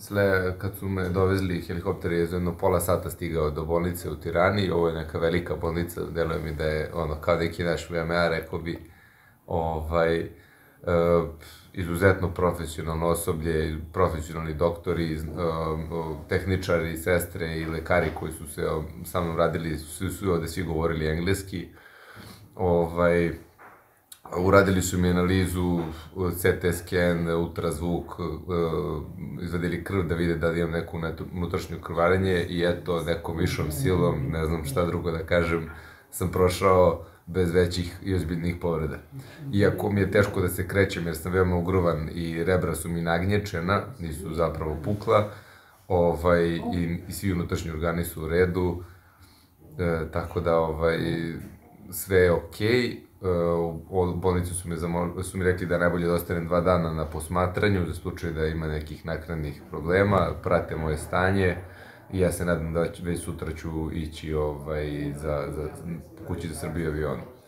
kad su me dovezli helikopter je za jedno pola sata stigao do bolnice u Tirani, ovo je neka velika bolnica, deluje mi da je ono kao neki naš VMA, rekao bi, izuzetno profesionalno osoblje, profesionalni doktori, tehničari, sestre i lekari koji su se sa mnom radili, su ovde svi govorili engleski. Uradili su mi analizu, CT scan, ultrazvuk, izvadili krv da vide da imam neku unutrašnju krvarenje i eto, nekom višom silom, ne znam šta drugo da kažem, sam prošao bez većih i ozbiljnih povreda. Iako mi je teško da se krećem jer sam veoma ugrovan i rebra su mi nagnječena, nisu zapravo pukla, i svi unutrašnji organi su u redu, tako da sve je okej. U bolnicu su mi rekli da je najbolje da ostanem 2 dana na posmatranju, za slučaj da ima nekih naknadnih problema, prate moje stanje i ja se nadam da već sutra ću ići kući za Srbiju avionom.